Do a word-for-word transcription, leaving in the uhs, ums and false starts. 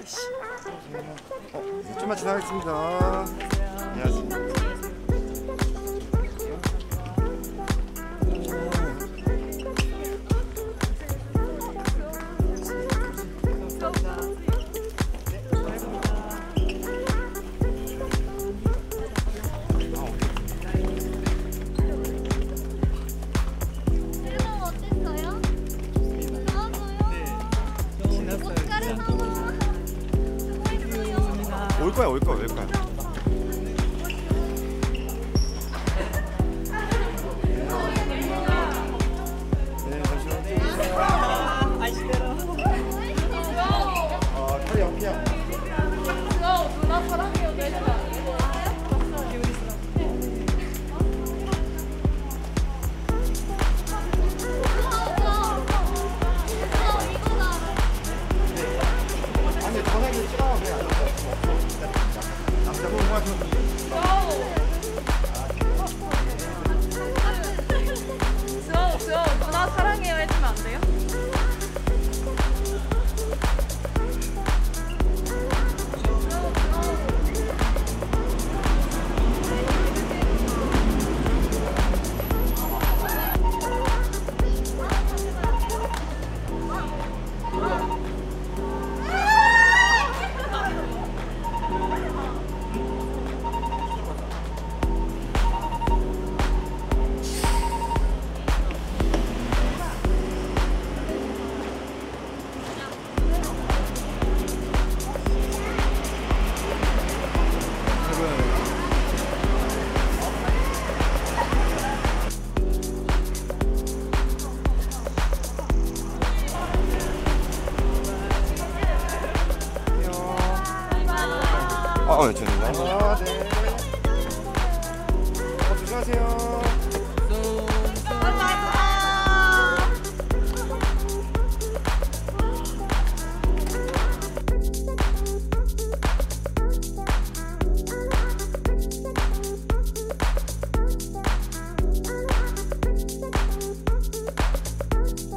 어, 좀만 지나가겠습니다. 안녕하세요. 올 거야, 올 거야, 올 거야. 네, 잠시만요. 아, 다리 옆이야. 누나 사랑해요, 내가. 아니, 전화기 싫어. 그냥 안 돼. 남자 보고 뭐 수아, 수아, 누나 사랑해요 해주면 안 돼요? 아, 어, 저는. 아, 네. 어, 조심하세요.